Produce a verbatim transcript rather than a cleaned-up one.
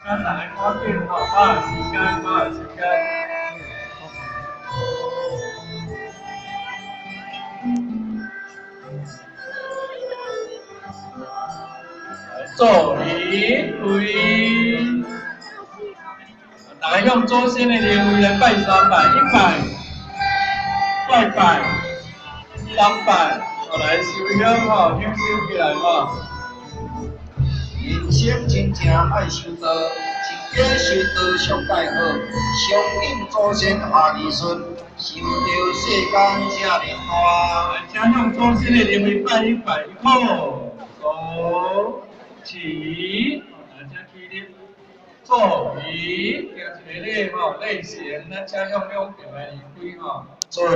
咱大家赶紧吼，把握时间，把握时间。做礼跪，大家向祖先的灵位来拜三拜，一拜，再拜，三拜，后来收香吼，香收起来吼。 人生真正爱修道，一家修道上介好，相应祖先下儿孙，想着世间这连大。 请向祖先的灵位拜一拜，好，走起，大家起立，做礼，行一个礼吼，礼成，咱请向两边来离开吼。